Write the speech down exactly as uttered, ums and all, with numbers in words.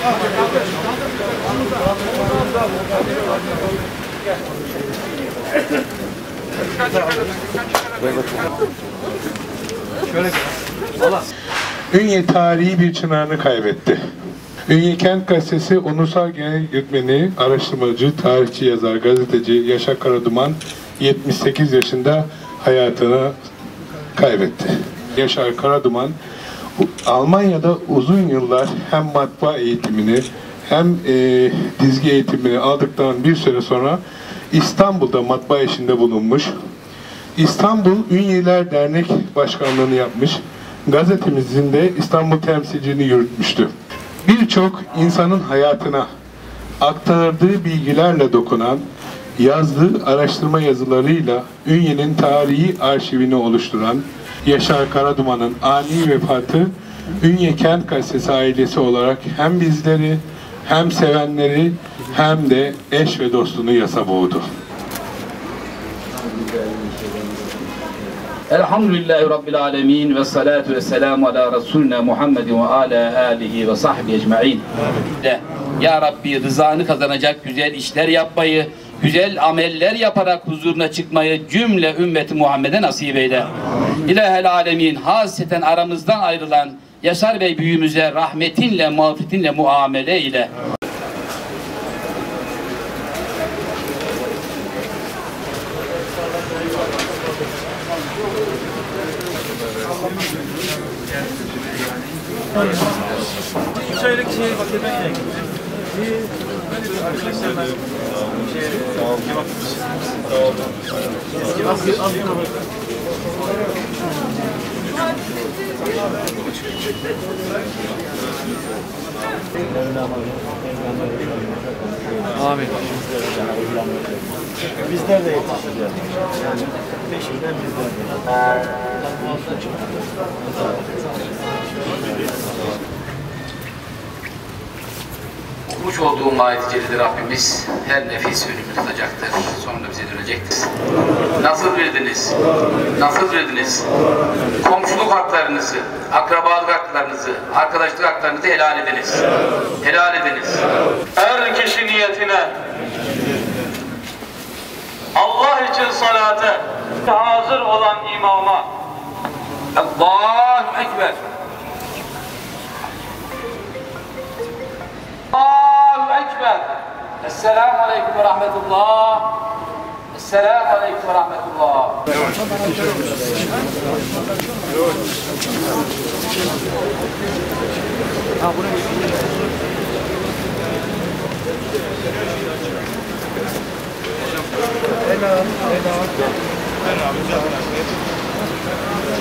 Ünye tarihi bir çınarını kaybetti. Ünye Kent Gazetesi Onursal Genel Yönetmeni, araştırmacı, tarihçi, yazar, gazeteci Yaşar Karaduman yetmiş sekiz yaşında hayatını kaybetti. Yaşar Karaduman Almanya'da uzun yıllar hem matbaa eğitimini hem e, dizgi eğitimini aldıktan bir süre sonra İstanbul'da matbaa işinde bulunmuş. İstanbul Ünyeliler Dernek Başkanlığı'nı yapmış. Gazetemizin de İstanbul temsilciliğini yürütmüştü. Birçok insanın hayatına aktardığı bilgilerle dokunan, yazdığı araştırma yazılarıyla Ünye'nin tarihi arşivini oluşturan Yaşar Karaduman'ın ani vefatı Ünye Kent Gazetesi ailesi olarak hem bizleri hem sevenleri hem de eş ve dostunu yasa boğdu. Elhamdülillahi Rabbil alemin ve salatu ve selamu ala Resulina Muhammedin ve ala alihi ve sahbihi ecma'in. Ya Rabbi rızanı kazanacak güzel işler yapmayı, güzel ameller yaparak huzuruna çıkmayı cümle ümmeti Muhammed'e nasip eyle. İlahel alemin hasreten aramızdan ayrılan Yaşar Bey büyüğümüze rahmetinle, mağfiretinle muamele ile. Bu çaylık şey bakımdan yine gitti. Arkadaşlarına şey kebap eski az az Amin. Bizler de yetişeceğiz. Yani peşinden bizler de. Okumuş olduğum ayet-i celilde Rabbimiz her nefis önümü tutacaktır. Sonunda bize dönecektir. Nasıl verdiniz? Nasıl verdiniz? Komşuluk haklarınızı, akrabalık haklarınızı, arkadaşlık haklarınızı helal ediniz. Helal ediniz. Her kişi niyetine Allah için salate hazır olan imama Allahu Ekber. Allahu Ekber. Esselamu Aleyküm ve Rahmetullah. Esselamu Aleyküm ve Rahmetullah. Ha bunu Ela, ela. Ben abi,